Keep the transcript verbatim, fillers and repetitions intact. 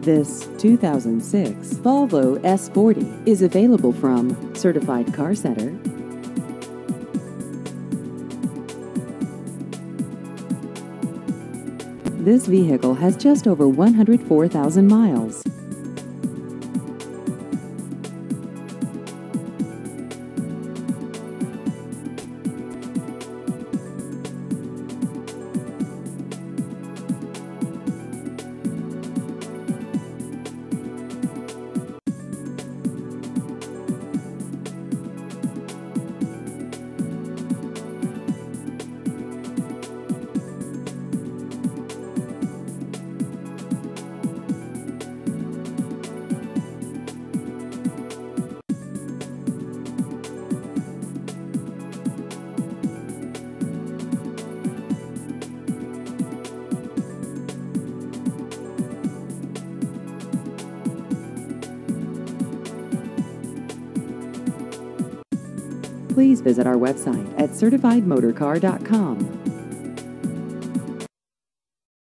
This two thousand six Volvo S forty is available from Certified Car Center. This vehicle has just over one hundred four thousand miles. Please visit our website at certified motor car dot com.